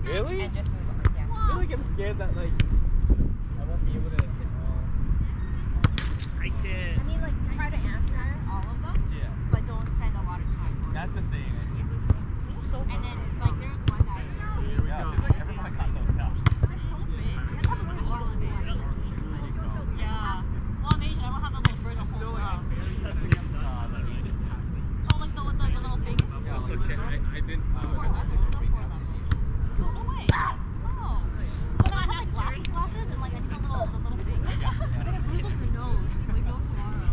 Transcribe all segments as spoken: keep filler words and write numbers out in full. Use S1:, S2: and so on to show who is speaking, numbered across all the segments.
S1: Really?
S2: And just move on. Yeah.
S1: I feel like I'm scared that like I won't be able to hit all. I can.
S2: I mean, like you try to answer all of them.
S1: Yeah.
S2: But don't spend a lot of time on it.
S1: That's the thing.
S2: So and then like there's one that I
S1: yeah, seems like everyone got those cups.
S2: They're so big. I have to have a really long fish. Yeah. Well, I'm Asian. I don't have the little bird that holds it up. Oh, like the, with the, the little things?
S1: Yeah, like, okay, I, I didn't. Uh,
S2: Oh, that's also for them. Oh, no way. Oh. But no, I have like glasses, glasses, and like I need the little, the little things. But it bruised like your nose. Like go tomorrow.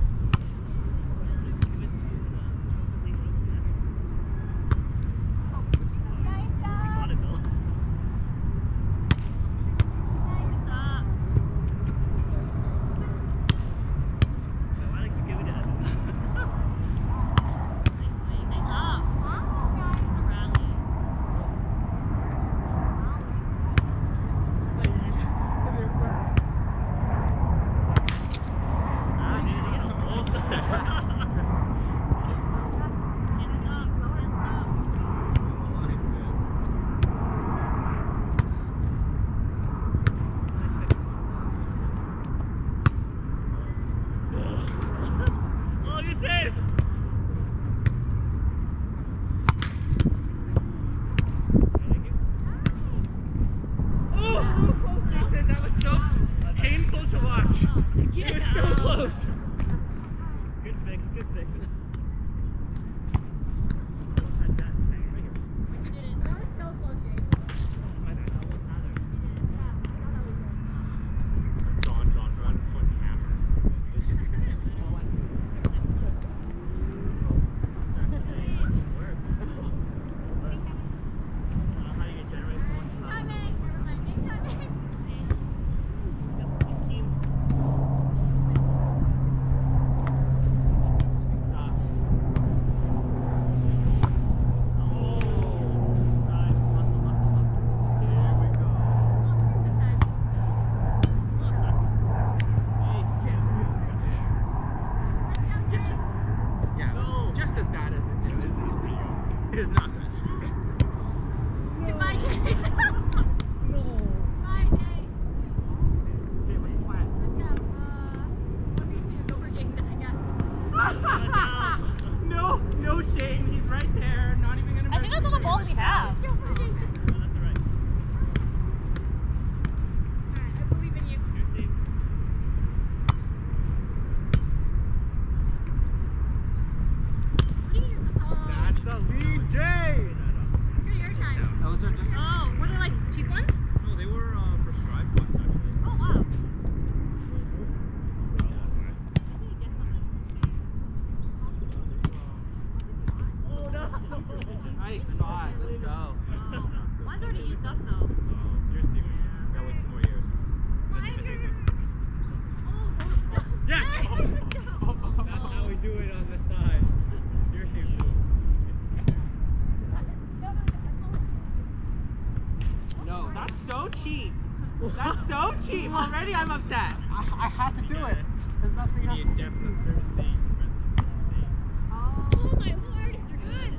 S3: That's so cheap. Already I'm upset.
S4: I, I had to do it. There's nothing else.
S1: You need depth in certain things, breadth in certain things.
S2: Oh my lord, you're good.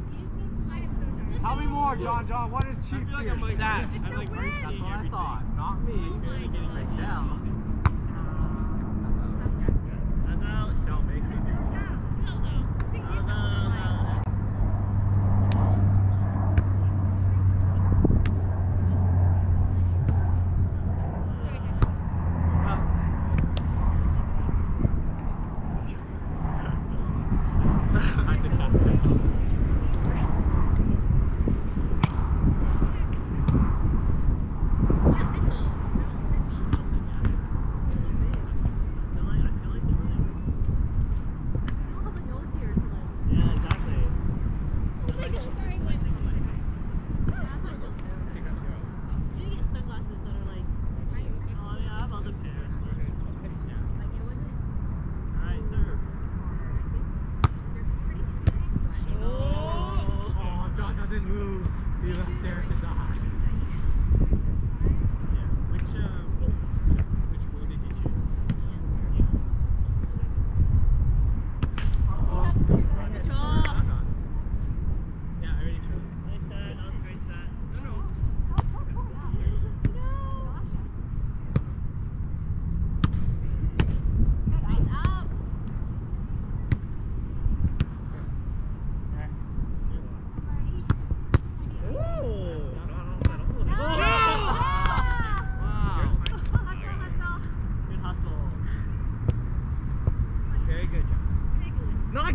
S4: Tell me more, John. John, what is cheap
S1: I feel like
S4: here?
S1: I'm like
S3: That.
S1: mercy- I'm like
S2: It's a
S1: mercying
S3: That's what I
S1: everything.
S3: thought. Not me.
S1: Barely getting
S3: Michelle.
S1: That's how Shell makes me do.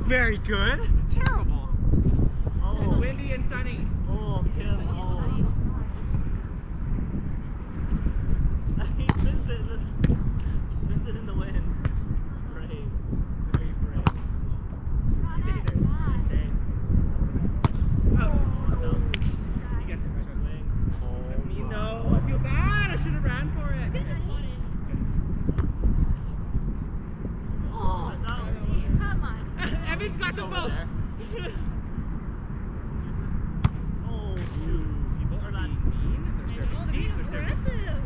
S3: very good. Terrible.
S1: Oh.
S3: It's windy and sunny.
S1: Oh, Kim. Oh. He spins it. Listen. He spins it in the wind. Brave. Very brave.
S2: Not
S1: Stay
S2: that
S1: there.
S2: bad.
S1: Stay.
S3: Oh.
S1: Oh, no.
S3: He gets it.
S1: Swing.
S3: That's mean though. I feel bad. I should have ran for it.
S2: Oh,
S1: That's out.
S2: come on.
S3: Evan's got them
S1: Over
S3: both.
S1: there. Oh, shoot.
S3: People are not mean. They're serving deep. They're serving
S2: Aggressive.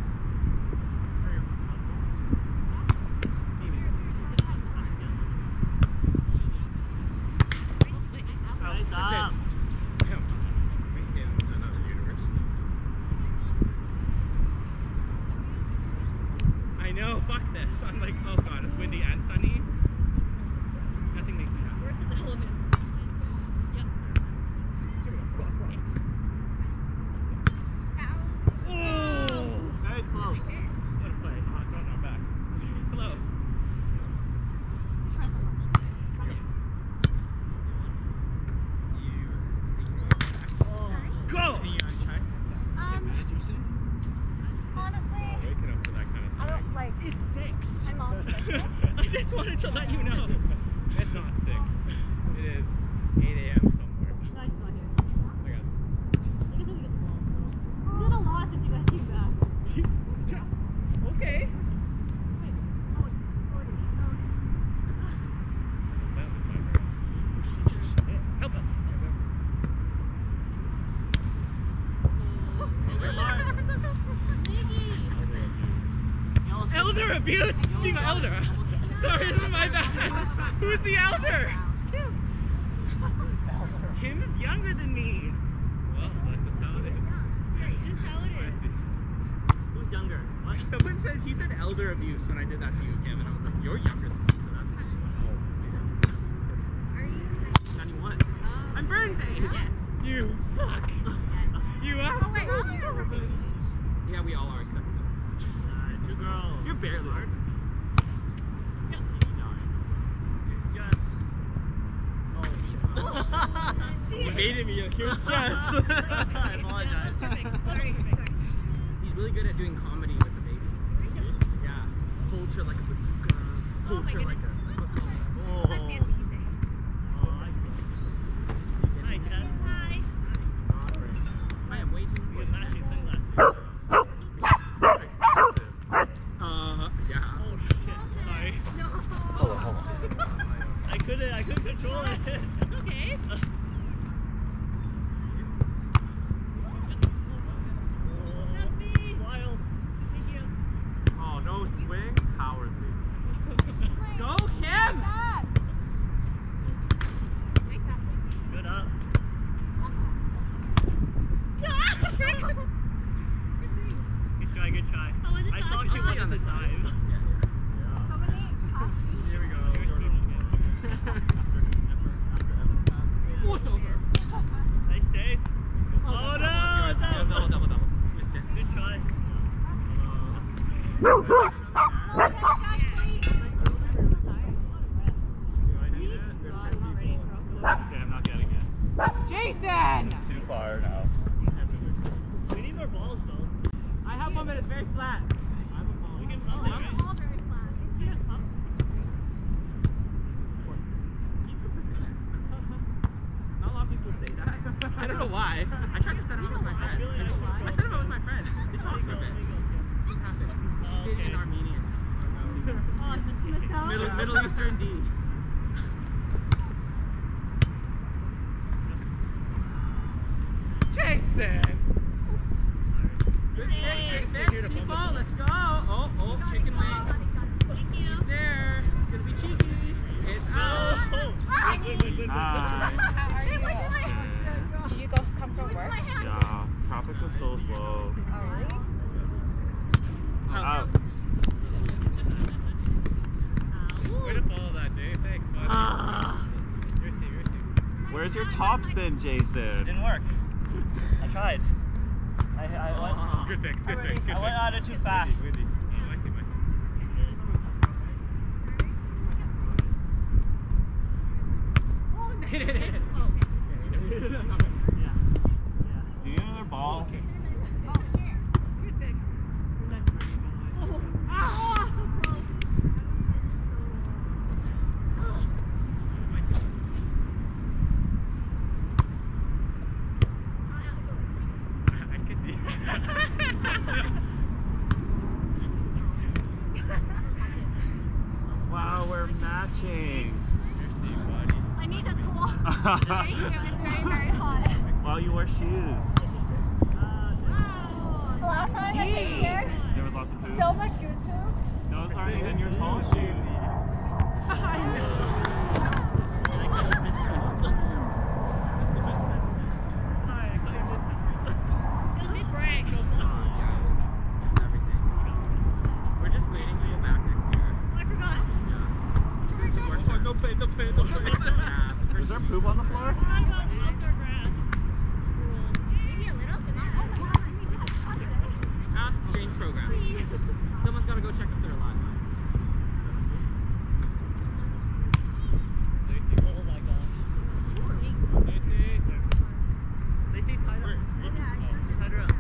S1: Nice up.
S3: Damn. In another universe. I know. Fuck this. I'm like, oh god, it's windy and sunny. Nothing makes me happy.
S2: Worst of the elements. Yep.
S3: Oh!
S1: Very close.
S3: What a play. Oh, don't knock back. Hello.
S2: Try some more.
S3: Go! Any uh, chai?
S2: Um, honestly,
S3: Waking up to that kind of
S2: I
S3: stuff.
S2: don't like.
S3: It's six.
S2: My mom said six.
S3: I just wanted to let you know. It's not six. It is eight A M somewhere.
S2: No, it's not here.
S3: I got
S2: I guess we get the ball. It's been a lot since you guys came back.
S3: Okay.
S2: Wait. Oh, wait. Oh, wait. Oh.
S3: That was somewhere. Help him. Elder abuse? Being an elder. Sorry, this is my bad. Who's the elder? Kim is younger than me. Well, that's just how it is.
S2: That's just how it
S3: I
S2: is.
S3: see.
S1: Who's younger? What?
S3: Someone said, he said elder abuse when I did that to you, Kim, and I was like, you're younger than me, so that's pretty
S2: Are you?
S3: ninety-one. I'm Burns' age.
S2: Yes.
S3: You fuck. You are.
S2: Oh, wait. Oh, you're the same age.
S3: Yeah, we all are except for you.
S1: Uh, two girls.
S3: You're barely.
S1: Yep. Just. Oh,
S3: You hated me. Here's Jess.
S1: I apologize.
S2: Perfect. Sorry.
S3: He's really good at doing comedy with the baby. Yeah. Holds her like a bazooka. Holds
S2: my
S3: her like a football.
S1: Oh.
S2: That's fancy you say.
S1: Oh, I see. Hi, Jess.
S2: Hi.
S3: I am way too
S1: You
S3: good.
S1: get matching sunglasses.
S3: Expensive. Uh, yeah.
S1: Oh shit. Sorry.
S2: No.
S1: I couldn't. I couldn't control it.
S2: It's okay. Not me.
S1: Wild.
S2: Thank you.
S3: Oh, no swing? Cowardly. Go, Kim!
S2: Stop. Nice stop.
S1: Good up. Good try. Good try.
S2: Oh, was it
S1: I
S2: not?
S1: saw she
S3: I'll stay
S1: wanted
S3: on
S1: the
S3: the side.
S1: side.
S2: So many costumes.
S3: Here we go.
S1: Cheers,
S3: Jordan.
S1: Jordan.
S3: Oh, it's over.
S1: Nice save. Oh no!
S3: Double,
S1: It's out.
S3: double, double, double. Missed it.
S1: Good try.
S2: No, ten shots, please.
S3: Do I need it?
S2: I'm not ready for
S3: Okay, I'm not getting it.
S4: Jason!
S3: Too far now.
S1: We need more balls though.
S4: I have one, but it's very flat.
S1: We can pump
S2: Oh,
S1: it, right?
S2: I'm all very flat. You don't pump.
S3: Not a lot of people say that. I don't know why. I tried to set him up with my friend. I set him up with my friend. They talked for a bit. What happened? He's, he's dating an Armenian.
S2: Oh, it's just missed out.
S3: Middle, Middle Eastern D. Jason! Good fix, good fix, people. Let's go. Oh, oh, chicken wing.
S2: Thank you.
S3: He's there. It's gonna be cheeky. It's out.
S1: Oh, good, good, good, good.
S4: Hi.
S5: How are
S2: Shit,
S5: you?
S2: look at my hand.
S5: Did you go come from
S2: Look at
S5: work?
S2: my hand.
S4: Yeah, traffic is so slow.
S5: Oh, really?
S4: Out.
S3: Way to follow that, Jay. Thanks, bud.
S1: Ah,
S3: You're Steve, you're Steve.
S4: Where's your top spin, Jason?
S1: didn't work. I tried. I, I, went,
S3: Oh, good fix, good fix, good
S1: I went
S3: fix.
S1: on it too fast.
S3: Windy, windy. Oh, I see, I see. Hit it, hit it.
S2: Oh.
S1: Yeah. Yeah.
S5: Do you get another ball?
S2: Oh, here. Good pick.
S1: That's pretty good.
S2: Oh, ah, so close.
S3: I can see.
S5: Wow, we're matching.
S3: Merci, buddy.
S2: I need to talk. Very soon. It's very, very hot.
S5: Well, you wear shoes.
S2: The last time I came here,
S5: There was lots of food.
S2: so much goose poo.
S5: Those aren't even your tall shoes.
S3: I know.
S2: Excuse me, break.
S3: We're just waiting to go back next year.
S2: I forgot.
S3: Yeah. Don't play, don't play, don't play.
S5: Was there poop on the floor?
S2: I got outdoor grass.
S6: Maybe a little, but not all.
S3: Ah, exchange program. Someone's got to go check if they're alive.
S1: Oh my gosh.
S3: Lacey.
S1: Lacey's tied up. Tied her up.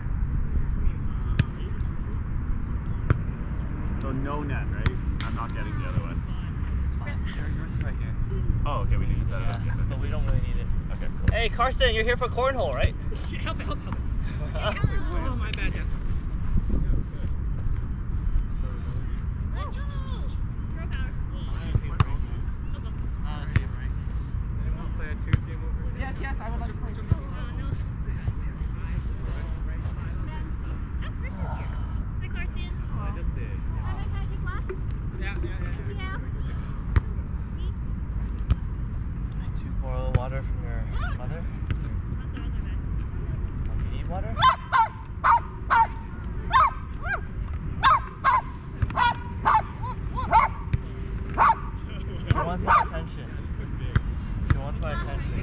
S5: So no net, right? I'm not getting the other one.
S3: Yours is right here.
S5: Oh, okay, we need to set it up.
S1: Yeah, but we don't really need it.
S5: Okay, cool.
S1: Hey, Karsten, you're here for cornhole, right?
S3: Shit, help it, help it, help it. Oh, my bad, Jess. Yes, yes, I would like to play.
S2: Hi, Carson.
S3: I just did.
S2: Can I take left?
S3: Yeah, yeah, yeah.
S2: Yeah.
S1: Two boil water from your mother. Do you need water? She wants my attention. She wants my attention.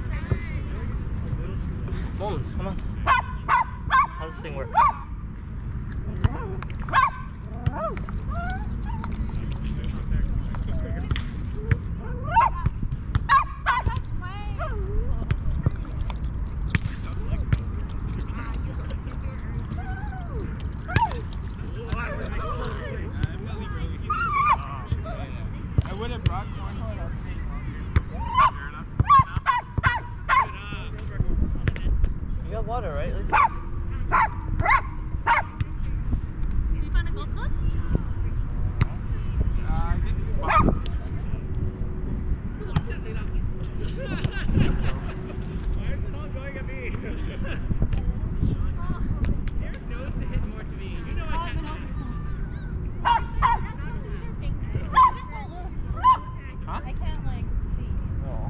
S1: Mom, come on. How does this thing work?
S3: I would have brought cornhole and I'll stay longer.
S1: You got water, right? Lacey?
S2: Did you find a golf club?
S3: Uh, I think
S1: Why is it all going at me?
S3: Eric knows to hit more to me. You know I can't.
S2: Huh? I can't like see.
S1: No.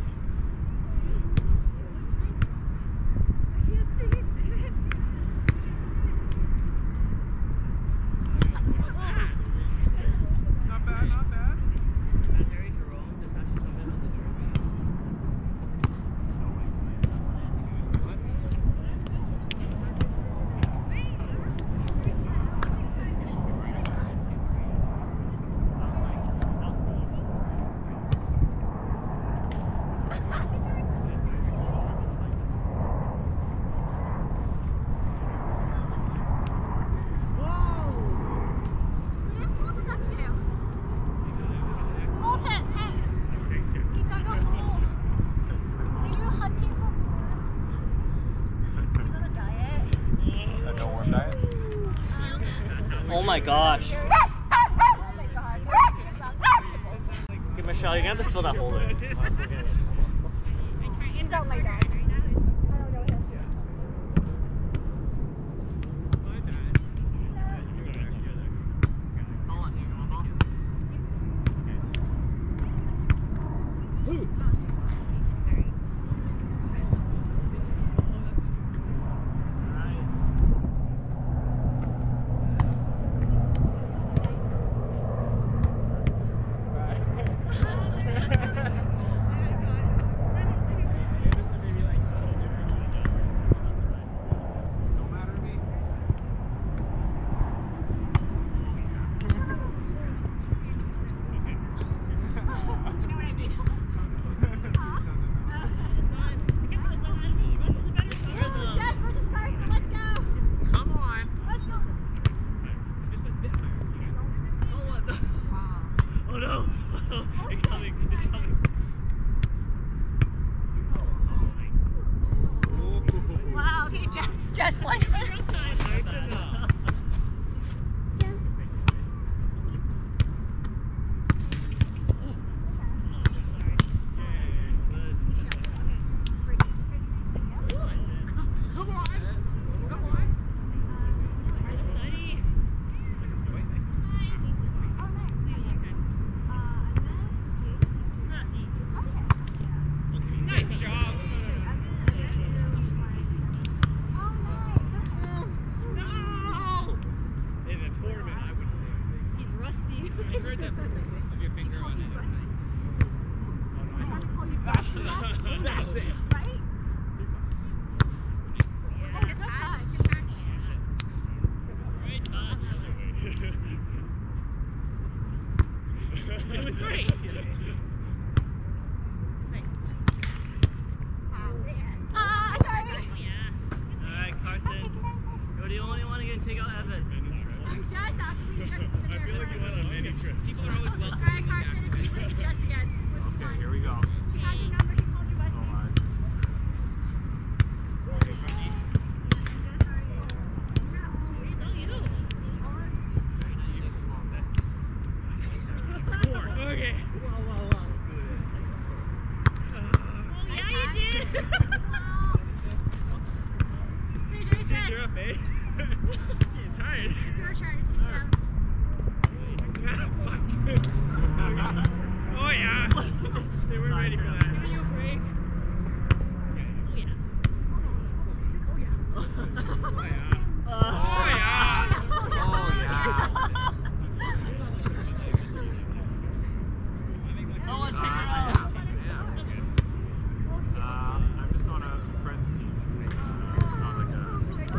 S3: Not bad, not bad.
S1: At Harry Jerome, there's actually something on the jersey. Oh my gosh. Okay, Michelle, you're gonna have to fill that hole in.
S2: He's out my dog. I don't know him.
S3: Maybe
S1: take out Evan.
S2: Just after we just the
S5: I feel like you went on many trips.
S3: People are always welcome.
S2: Alright, Carson, it's you versus Jess again.
S5: Okay, here we go.
S2: She has your number, she called you by
S5: Oh
S2: name.
S5: my.
S3: Okay.
S1: Wow, wow, wow.
S2: Oh, yeah, you did. Pretty sure you said.
S3: You're up, eh? Getting tired.
S2: It's her turn to take down.
S3: Oh yeah. They weren't ready for that.
S2: Give you a break. Oh, yeah.
S3: Oh yeah. Oh yeah.
S5: Oh yeah.
S1: Oh, let's take her
S5: Uh,
S1: out.
S5: yeah. Uh, I'm just on a friend's team. Not like a.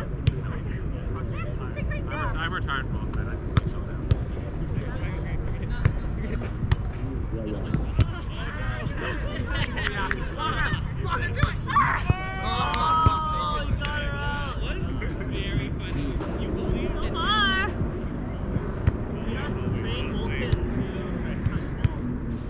S5: I'm, ret- I'm retired from all that. I just like chill down.
S1: Oh, you got her out.
S3: Very funny. You believe
S2: So
S3: it?
S2: far.
S1: Yes, train Vulcan to touch ball.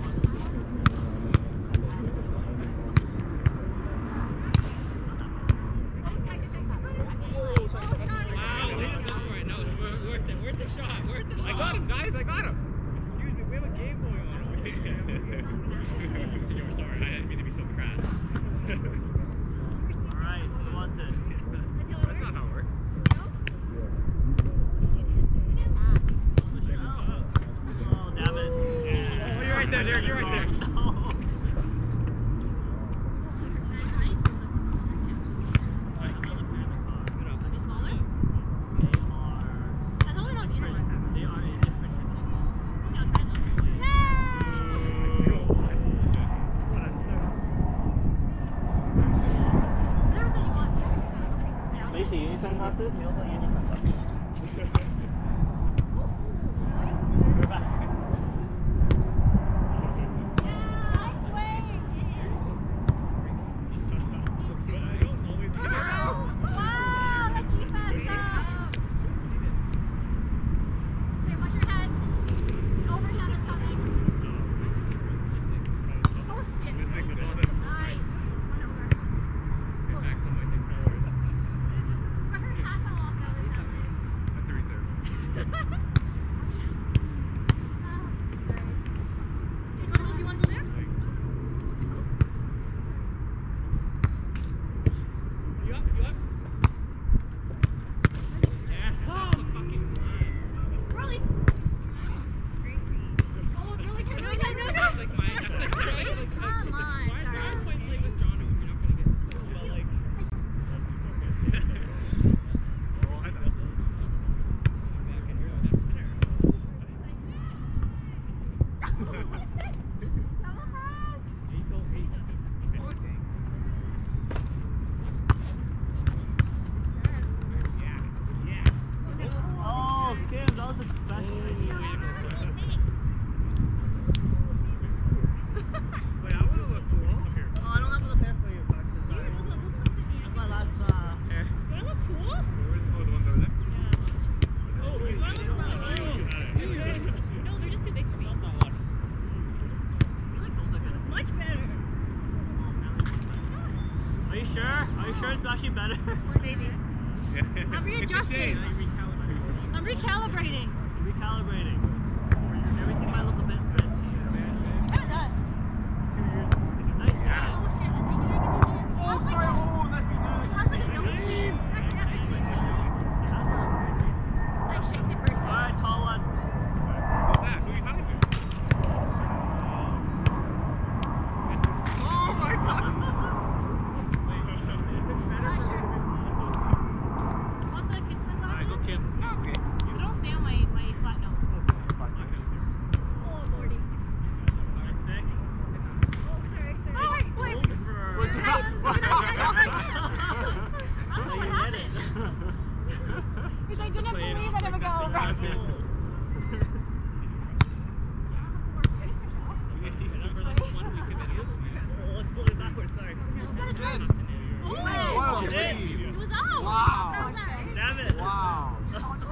S3: Wow, way to go for it. No, it's worth, worth it. Worth the shot. Worth the shot. I got him, guys. I got him. Excuse me. We have a game going on over here. You're sorry. I didn't mean to be so crass.
S1: All right, who wants it?
S3: That's not how it works.
S1: Oh, damn it.
S3: Oh, you're right there, Derek. You're right there.
S1: No. They are a different kind of small. Macy, you need sunglasses? You don't you need sunglasses. We're back.
S3: That's a reserve. You up? You up? Yes. Oh, fucking
S2: Really? Oh, really? Can you no, no,
S3: That's like my. That's like my. Like,
S2: Come on,
S3: Why
S2: sorry.
S3: why point play with John if you're not gonna get? Well, like. Well, I know. Back in your next winner. Eight goal eight. Yeah. Yeah.
S1: Oh, Kim, that was the best idea.
S3: Wait, I wanna look cool. Here.
S1: Oh, I don't have enough hair for you, Paxton. Sorry. That's my last, uh...
S3: Here.
S2: Do I look cool?
S3: Oh, the ones over there.
S2: Oh, do I look cool? No, they're just too big for me.
S1: I feel like those are good.
S2: It's much better.
S1: Are you sure? Are you sure it's actually better?
S2: Or maybe.
S3: Yeah.
S2: I'm readjusting. I'm recalibrating.
S1: Recalibrating. Everything might look a bit red to you.
S2: Yeah, it does.
S1: Nice.
S3: Yeah.
S2: Oh, shit, I think you should be doing it.
S5: Oh,
S2: How's like
S5: sorry.
S2: a-
S5: Oh, that's me.
S2: how's like a nose piece? That's that's just like shake it first.
S1: Alright, tall one.
S3: Who's that? Who are you talking to?
S5: Oh, I suck.
S2: Ah, sure. Want the kid
S1: Alright, go
S2: sunglasses?
S1: Kim.
S3: No, it's okay.
S2: You don't stay on my, my flat nose. Oh, lordy.
S1: Nice pick.
S2: Oh, sorry, sorry. Oh, wait, wait.
S1: Over.
S5: Wait, did I-
S2: I don't
S1: Oh,
S2: know
S1: you
S2: what
S1: hit
S2: happened.
S1: it.
S2: Because I didn't believe that it would go over.
S1: Oh, let's do it backwards, sorry.
S2: Oh,
S5: Wow,
S1: It
S5: lead.
S2: it was out.
S5: Wow.
S1: Damn it.
S5: Wow.
S2: Oh,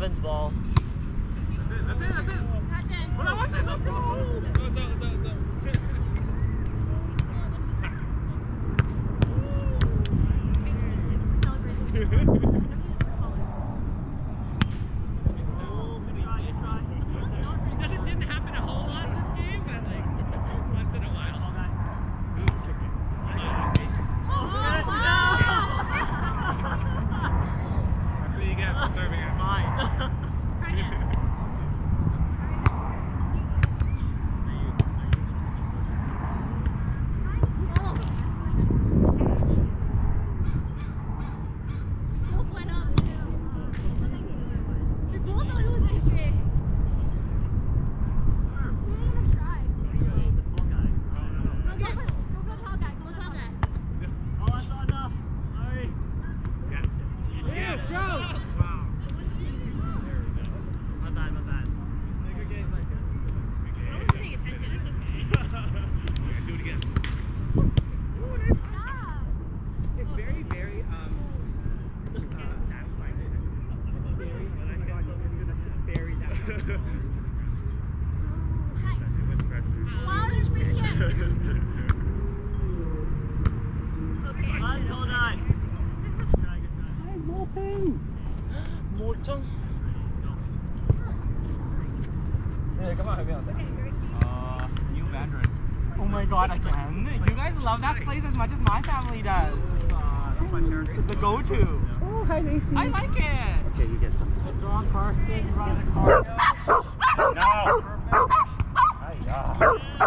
S1: Evan's ball.
S3: That's it, that's it, that's it. What I was saying, let's go. What's up, what's up, what's up?
S4: Oh my god, again? You guys love that place as much as my family does. It's the go-to.
S1: Oh, hi, Macy.
S4: I like it.
S1: Okay, you get some. Good job, Karsten. You run the car.
S5: No. Hi-ya.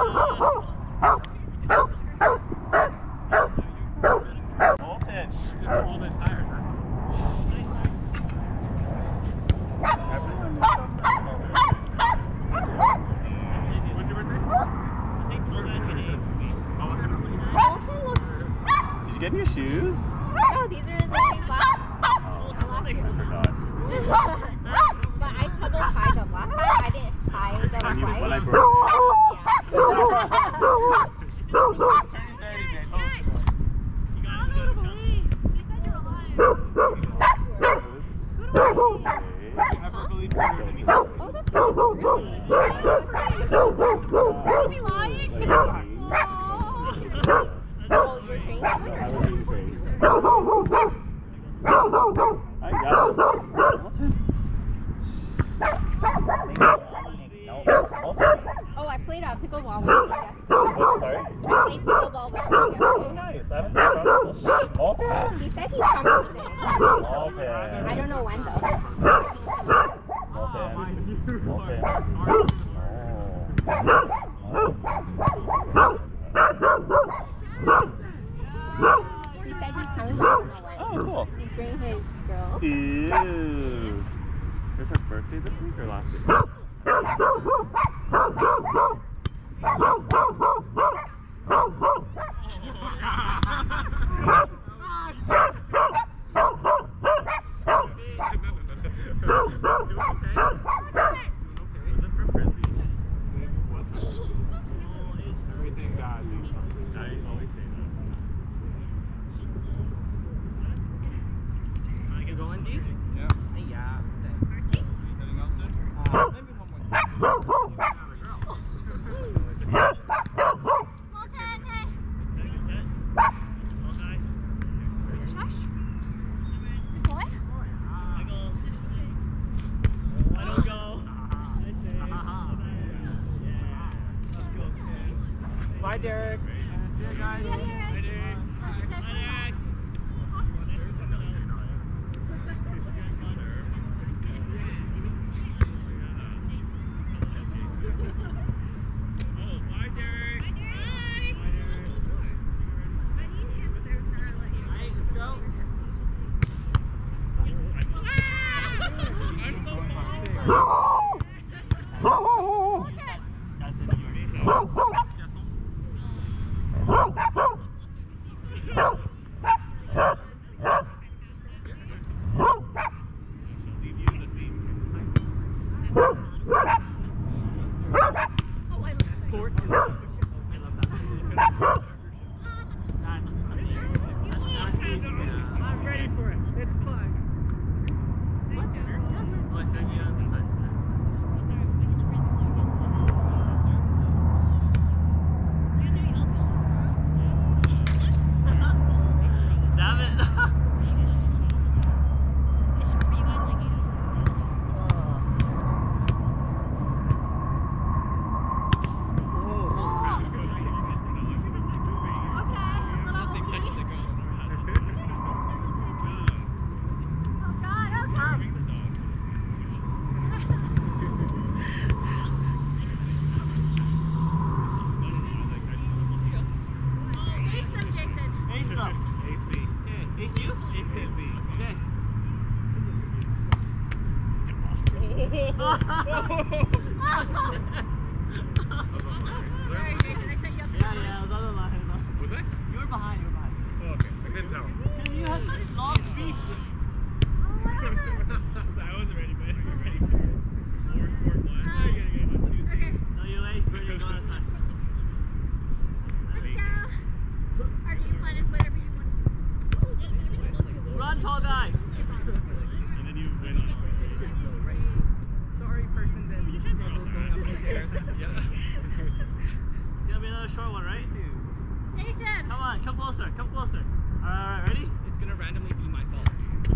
S5: Voltage. Just hold it tired. When's your birthday?
S1: I think
S6: Bolton looks.
S5: Did you get new shoes?
S6: No, these are the shoes last.
S5: Oh, I forgot.
S6: But I double tied them last time. I didn't tie them
S5: I mean,
S6: right.
S5: when I broke
S6: Yeah.
S5: Turning thirty, babe.
S1: You got to believe.
S2: He said you're alive.
S6: Oh, that's good. Really?
S2: Is he lying?
S6: Oh, you're training?
S5: I was being crazy. I got it.
S6: Oh, I played uh, pickleball with him, I guess.
S5: What, sorry?
S6: I played pickleball with him, I guess.
S5: Oh, nice. I haven't seen Francis. Malton.
S6: He said he's coming today.
S5: Malton.
S6: I don't know when though.
S5: Malton. Malton.
S6: He said he's coming, but I don't know when.
S5: Oh, cool.
S6: He's bringing his girl.
S5: Ew. Is her birthday this week or last week? Everything God. I always say that.
S1: I can go in deep?
S3: Yeah.
S1: Yeah.
S3: Anything else, sir?
S1: Uh,
S3: Maybe one more.
S2: Malton, hey.
S1: Okay.
S2: Shush. Good boy.
S1: Michael. I don't go. I say. Yeah. Let's go.
S5: Bye, Derek.
S3: See you guys.
S2: See ya, Derek.
S1: Bye, Derek. Bye, Derek. Oh, bye, Derek. Bye, Derek. Alright, let's go. I'm so bummed. That's it, you already know. Sports. I love that. That's amazing. I'm ready for it. It's fun. Ace you?
S3: Ace is me.
S1: Okay.
S2: Sorry, Jason, I set you up for
S1: Yeah, yeah, I was on the line.
S3: Was that?
S1: You were behind, you were behind.
S3: Oh, okay. I couldn't tell.
S1: Because you had such long speech.
S3: I wasn't ready, but you're ready for more, more one.
S2: Uh,
S3: I gotta get on Tuesday.
S2: Okay,
S1: No, you ace, but you're going to
S2: let's go. Our game plan is whatever you want to do.
S1: Run, tall guy.
S3: And then you win on
S4: Sorry, person that
S3: You can't
S4: struggled
S3: do
S4: going up the
S3: that.
S4: stairs. Yeah.
S1: It's gonna be another short one, right?
S2: Jason!
S1: Come on, come closer, come closer. Alright, alright, ready?
S4: It's gonna randomly be my fault.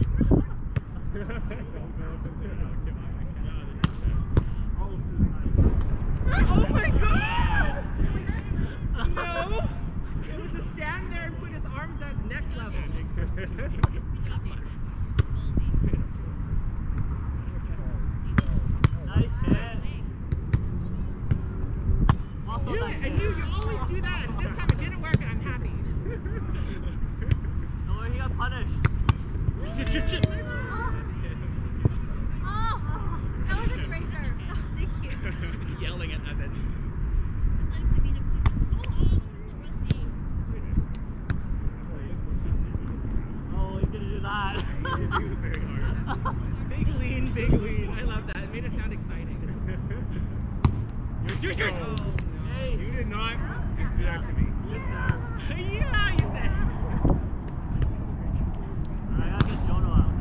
S4: Oh my god! No! It was to stand there and put his arms at neck level.
S1: Nice hit. Also
S4: Knew
S1: nice
S4: it. I
S1: hit.
S4: knew you always do that, and this time it didn't work, and I'm happy.
S1: Don't worry, he got punished.
S2: Oh, that was a great serve. Thank you.
S4: Yelling at Evan.
S1: Oh, he's gonna do that.
S4: Big lean, big lean. I love that. It made it sound exciting.
S3: Your turn.
S4: Oh,
S1: Ace.
S3: You did not just do that to me.
S1: Good serve.
S4: yeah, you said.
S1: Alright, I gotta get Jono out.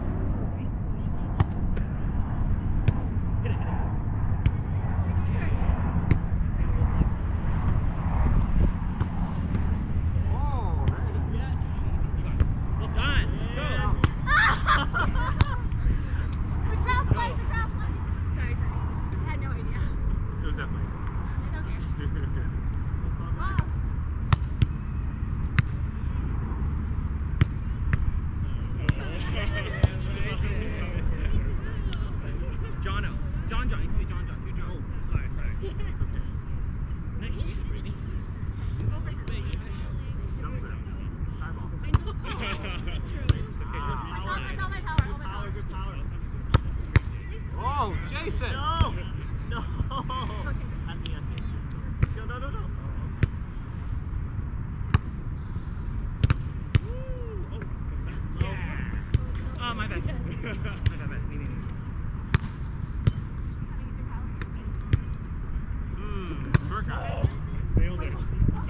S1: Hit it, hit it. Oh, ready? Yeah.
S4: Well done.
S1: Yeah.
S2: The crowd play, the crowd play. Sorry, sorry. I had no idea.
S3: It was definitely.
S2: Okay. Wow.
S4: Jono. John John. You can be John John. Two Johns.
S3: Oh, sorry, sorry. It's okay.
S4: Nice to meet you, Brittany.
S3: Jump set. Sky ball.
S2: I saw, I saw my power. I saw my power.
S1: Good power.
S4: Oh, Jason.
S1: No! No! That's me, that's me. No, no, no, no.
S4: Oh, my bad. My bad, my bad. Me, me, me.
S3: Mmm, workout. Nailed it.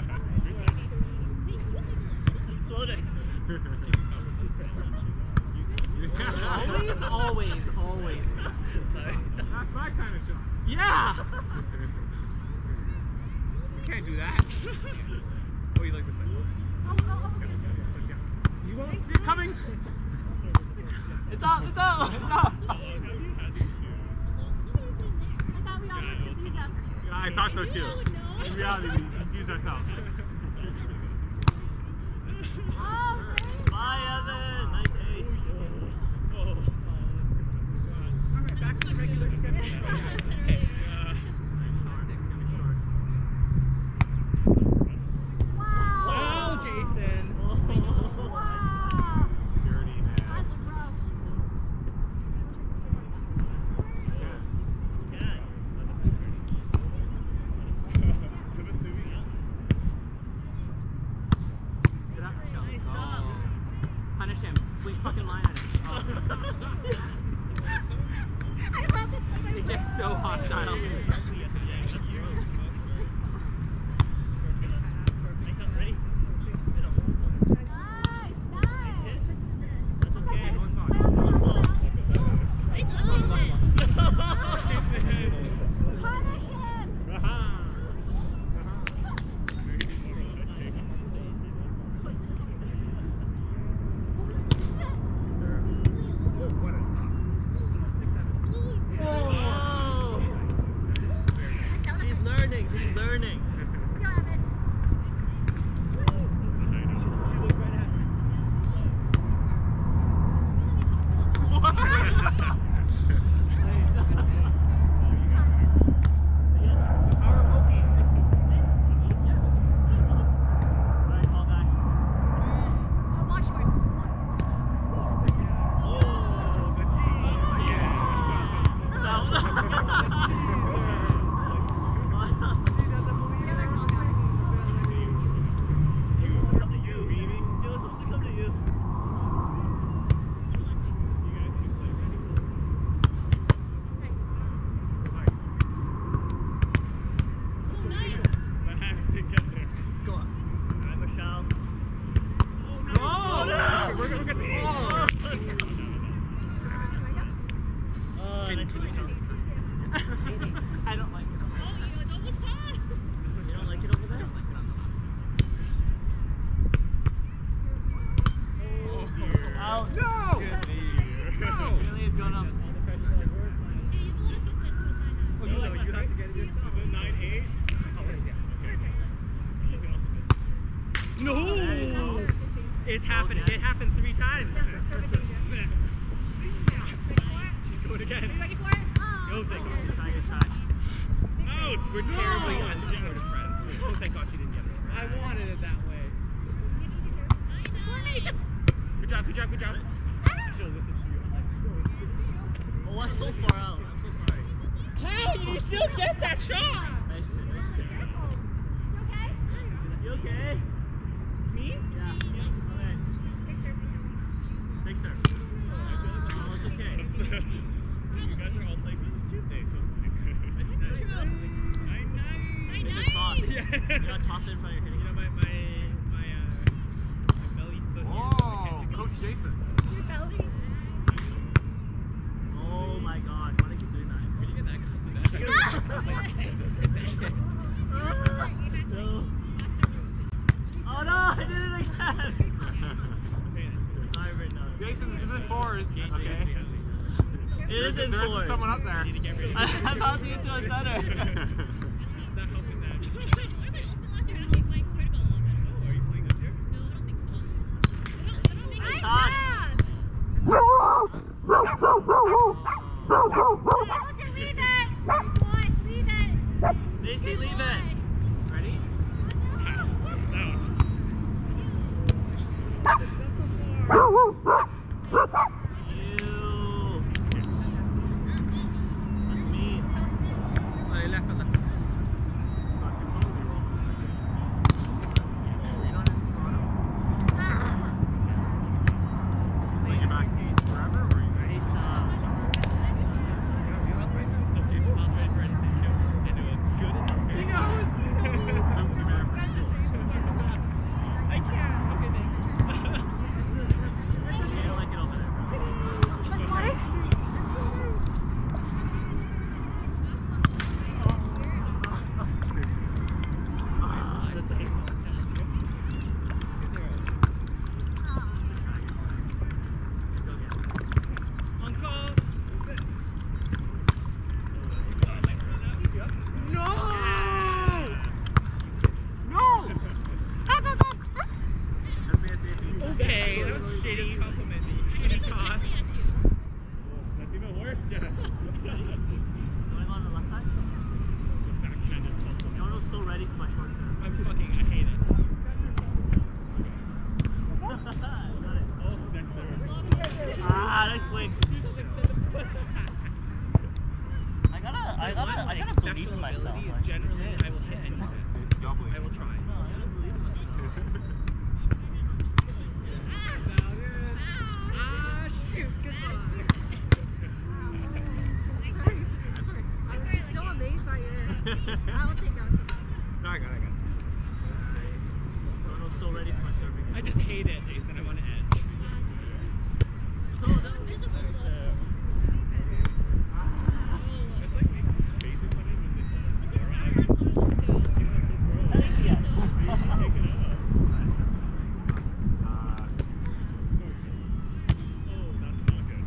S1: Floating.
S4: Always, always, always.
S3: That's my kind of shot.
S4: Yeah!
S3: You can't do that. Oh, you like this one? You won't see it coming.
S1: It's up, it's up, it's up.
S2: I thought we all must confuse them.
S3: Yeah, I thought so too. In reality, we confused ourselves.
S2: Oh, great.
S1: Bye, Evan. Nice ace.
S4: Alright, back to the regular schedule.
S2: Wow.
S4: Wow, Jason.
S2: Wow.
S3: Dirty man.
S2: That's gross.
S4: Punish him. Swing fucking line at him.
S2: I love this.
S4: It gets so hostile.
S1: Ready?
S2: Nice, nice.
S1: That's okay.
S2: Punish him.
S1: Oh. He's learning.
S3: we're good, we're good. Oh!
S1: Oh, nice to meet you. I don't like it.
S2: Oh, you almost caught.
S1: You don't like it over there?
S3: Oh, dear.
S1: Out.
S3: No! Good dear. No!
S1: Really have gone up.
S3: Oh, you, no, you have to get it yourself. Is it nine eight?
S4: No! It's happened. It happened three times.
S3: She's going again.
S2: Ready for it?
S3: No, thank God.
S1: Good try, good try.
S3: Ouch!
S4: We're terribly unsupportive friends. Oh, thank God she didn't get it.
S3: I wanted it that way.
S4: Good job, good job, good job.
S3: I should have listened to you.
S1: Oh, that's so far out. I'm so sorry.
S4: How did you still get that shot?
S1: Nice hit, nice hit. You okay?
S4: Me?
S1: Yeah. Okay. Big serve. Oh, it's okay.
S3: You guys are all playing Tuesday, so it's nice.
S1: Nice.
S3: Nine nine.
S1: It's a toss.
S3: Yeah.
S1: You gotta toss it in front of your hitting.
S3: You know, my, my, my, uh, my belly's so huge, so I can't take it.
S5: Coach Jason.
S1: Oh my god, why do you keep doing that?
S3: Where do you get that close to that?
S1: No. Oh no, I did it again! Sorry, right now.
S5: Jason, this isn't fours. Okay.
S1: It is in
S5: There
S1: four.
S5: isn't someone up there.
S3: Need to get ready.
S1: I'm bouncing into a center.
S3: It's not helping that. Oh, are you playing this year?
S1: Todd. Macy, leave it. Ready?
S3: Out. It's not so far.
S1: Ew. That's mean.
S4: Oh, they left on the.
S5: Bring it back forever, or are you ready?
S3: It's okay, but I was ready for anything new. And it was good enough.
S4: He knows. I can't. Okay, thanks.
S1: You don't like it over there, bro.
S4: Uncle. No! No! Okay, that was shitty. Shitty toss.
S3: That's even worse, Jess.
S1: Going on the left side?
S3: Backhanded compliment.
S1: Jono's so ready for my short serve.
S4: I'm fucking. I hate it.
S1: Got it.
S3: Oh, next serve.
S1: Ah, nice swing. I gotta, I gotta, I gotta believe in myself.
S4: Ability is
S1: Like,
S4: generally,
S1: legit.
S4: I will hit anything.
S5: It's doubling.
S4: I will try.
S1: No, I gotta believe in myself.
S4: Ah, shoot. Goodbye.
S6: I was just so amazed by your. I'll take that.
S4: No, I got it, I got it.
S1: Jono's so ready for my serving.
S4: I just hate it, Jason. I'm on edge.
S1: Oh, that was visible.
S3: It's like making faces on him when they set up the camera.
S1: I think yes.
S3: Take it up.
S5: Uh,
S3: Oh, that's not good.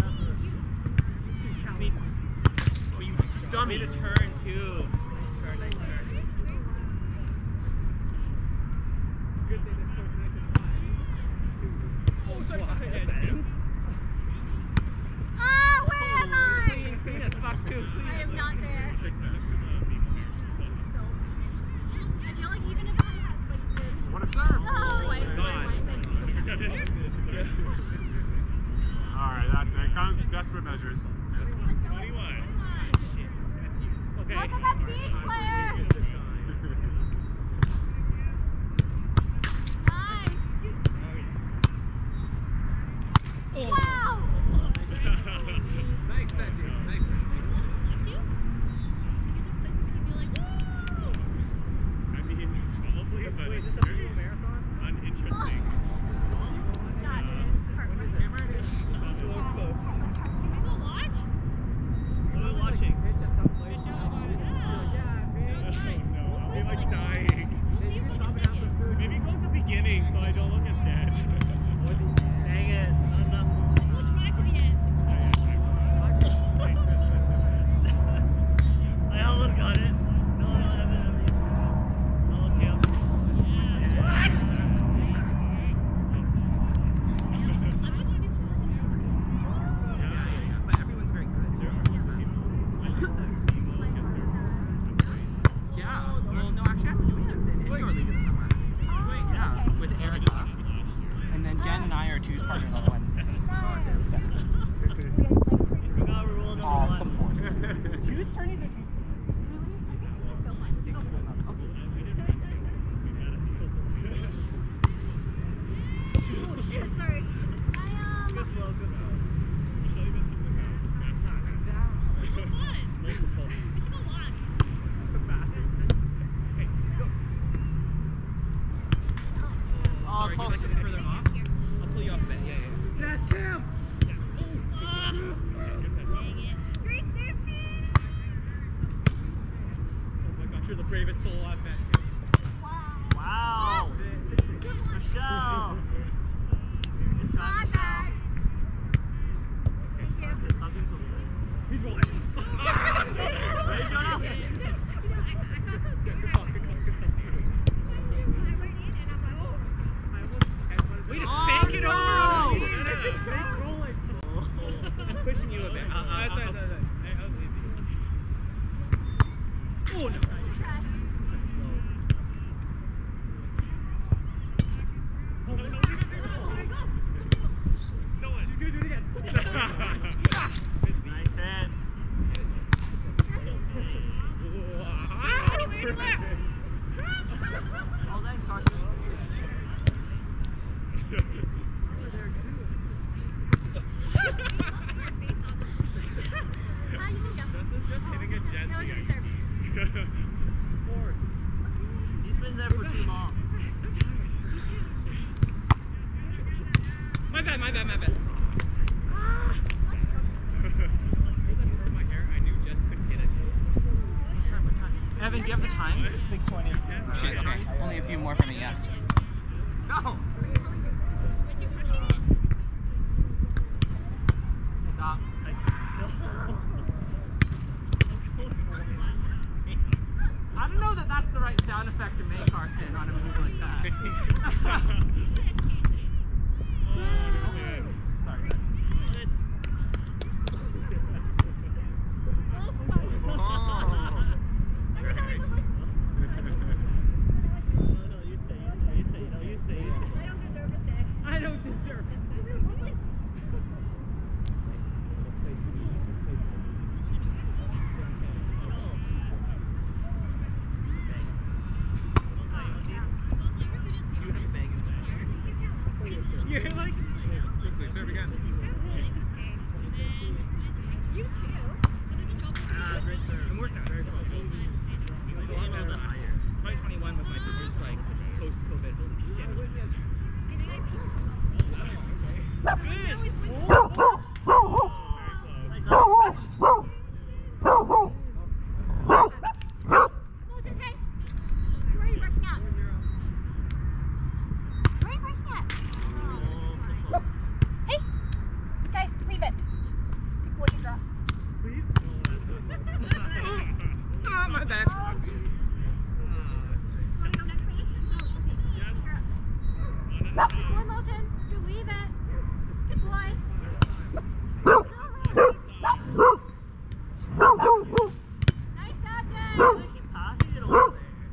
S4: I mean, oh, you dummy. Made a turn, too. Turn, nice turn.
S3: Good thing this coach nice and high.
S4: Oh, sorry, sorry, sorry.
S2: Ah, where am I?
S4: Clean, clean as fuck, too.
S2: I am not there.
S3: Fix that. Uh,
S2: So, I feel like even if I had like the
S5: what a serve.
S2: oh, I
S4: God.
S5: All right, that's it. Comes desperate measures.
S3: twenty-one.
S4: Shit, that's you. Okay.
S2: Look at that beach player. Nice.
S4: Oh.
S2: Wow.
S5: Nice set, Jason. Nice set. Nice set.
S2: That's you?
S3: I mean, probably, but
S4: Wait, is
S3: it's
S4: this a
S3: very
S4: full marathon?
S3: uninteresting.
S2: That is.
S3: So I don't look as dead.
S1: Dang it, not enough.
S2: We'll try to the end.
S1: I almost got it. No, no, I haven't. Oh, okay. What?
S4: But everyone's very good. Yeah. Well, no, actually, I'm doing an indoor league in the summer. Yeah, with Erica. And then Jen and I are Two's partners on Wednesday.
S1: I forgot we're rolling number
S4: Uh,
S1: one.
S4: some force. Two's tourneys or Two's?
S2: Sorry. I, um...
S1: Good flow, good flow.
S2: We should go live.
S4: Oh, sorry, close. Can I get further off? I'll pull you off a bit. Yeah, yeah.
S3: That's him!
S2: Ah, dang it. Great surfing!
S3: Oh my gosh, you're the bravest soul I've met.
S2: Wow.
S1: Wow. Michelle. Good job,
S2: My
S1: Michelle.
S2: bad. Thank you.
S1: Something's so good.
S3: He's rolling.
S1: Ready, Jonah?
S3: Good call, good call, good call. Way to spank it over on me! Nice rolling. I'm pushing you a bit. Uh, uh, that's right, that's right. That was easy. Oh no! Oh no, no, leave it there. So what? She's gonna do it again.
S1: Nice hit. Oh, thanks, Carson.
S2: Ah, you can go.
S3: Justin's just hitting a jet.
S2: That was a good serve.
S3: Of course.
S1: He's been there for too long.
S3: My bad, my bad, my bad. My hair, I knew Jess couldn't hit it.
S4: Evan, do you have the time?
S3: It's
S4: six twenty. Shit, okay. Only a few more for me, yeah. No! Stop. I don't know that that's the right sound effect to make, Carson, on a move like that.
S3: Oh, man.
S4: Sorry, sorry. Oh.
S3: Very nice.
S1: No, you stay, you stay, you stay. No, you stay.
S2: I don't deserve
S1: I don't deserve
S2: this day.
S1: it.
S3: You have a bag in the bag. You're like... Quickly, serve again.
S2: You too.
S3: Ah, great serve. It worked out very close. It was a lot better. twenty twenty-one was my first, like, post-COVID. Holy shit. It was
S2: I think I peed.
S3: good.
S2: No, it's like... No, it's okay. Where are you brushing at? Where are you brushing at? Hey! Guys, leave it. Before you drop.
S4: Oh, my bad.
S2: Want to go next for you? Oh, okay. Good boy, Moulton. You leave it. Good boy. Nice out, Jen.
S1: They keep passing it over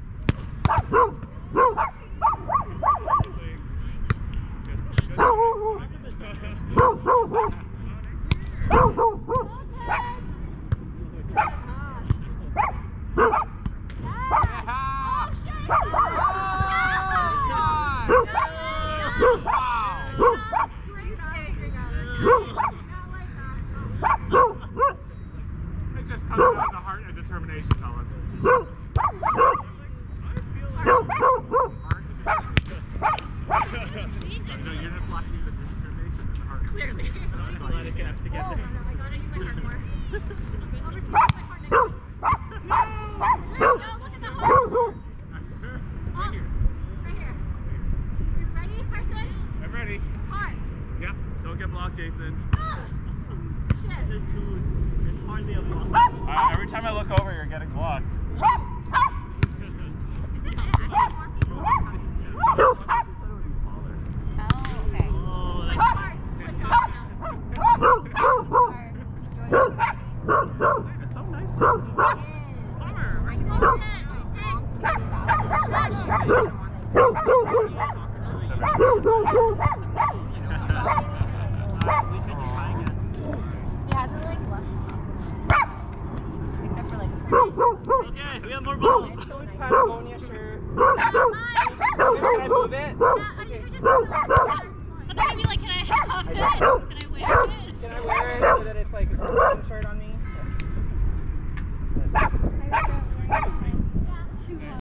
S5: It just comes down to heart and determination, fellas. No, you're just lacking the determination and the heart.
S2: Clearly.
S1: I'm glad it connects
S2: Oh,
S1: together.
S2: no, I gotta use my heart more. I'll receive my heart next week. There you go, look at the hole.
S5: Nice.
S2: Oh, right here. You ready?
S3: ready.
S2: Hard.
S3: Yeah. Don't get blocked, Jason.
S2: Shit.
S1: This is too, there's hardly a block.
S3: Uh, every time I look over, you're getting blocked.
S6: Oh, okay.
S1: Oh, that's
S2: Hard.
S5: It's so nice.
S1: we could just try again.
S6: He hasn't like left. Except for like.
S1: Okay, we have more balls.
S4: It's those Patagonia shirt. Can I move it?
S2: But they're gonna be like, can I have it? Can I wear it?
S4: Can I wear it so that it's like a shirt on me?